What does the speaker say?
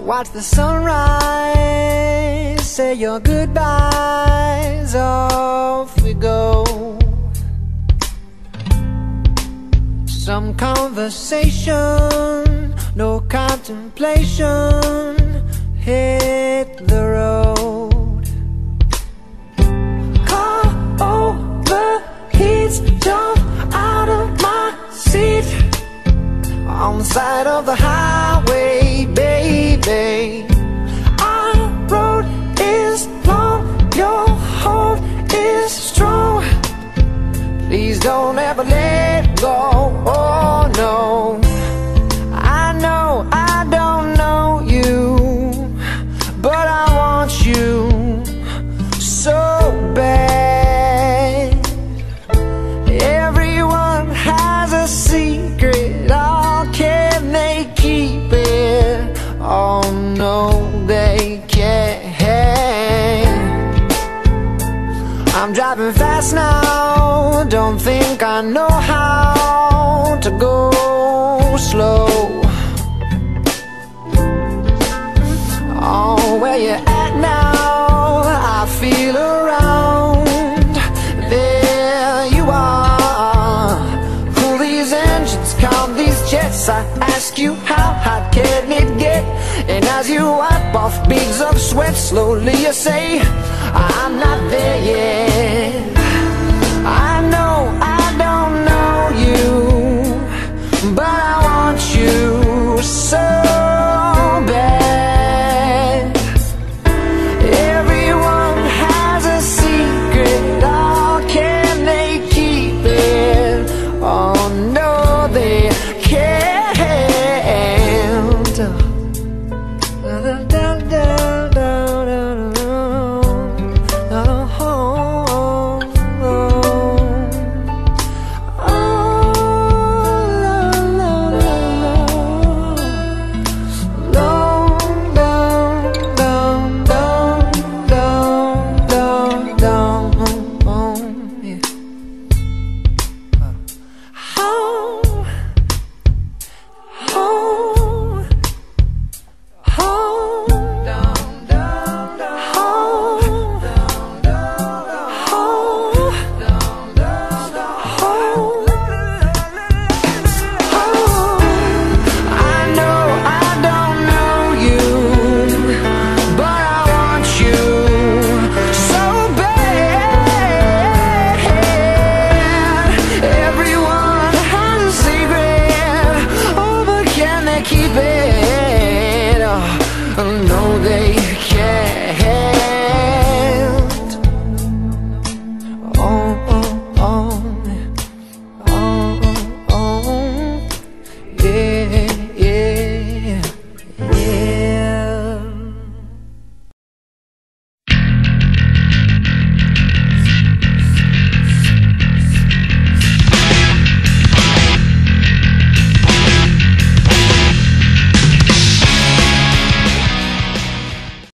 watch the sunrise, say your goodbyes, off we go. Some conversation, no contemplation, hit the road. Car overheats, jump out of my seat on the side of the highway, baby. Our road is long, your hold is strong. Please don't ever let go, oh no. I know I don't know you, but I want you so bad. Everyone has a secret, oh, can they keep it? Oh no, they can't. I'm driving fast now, don't think I know how to go slow. Oh, where you at now? I feel around. There you are. Cool these engines, calm these jets. I ask you, how hot can it get? And as you wipe off beads of sweat, slowly you say, I'm not there yet.